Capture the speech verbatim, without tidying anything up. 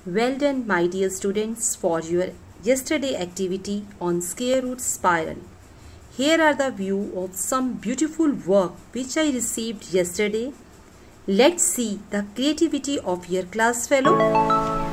Well done, my dear students, for your yesterday activity on square root spiral. Here are the view of some beautiful work which I received yesterday. Let's see the creativity of your class fellow.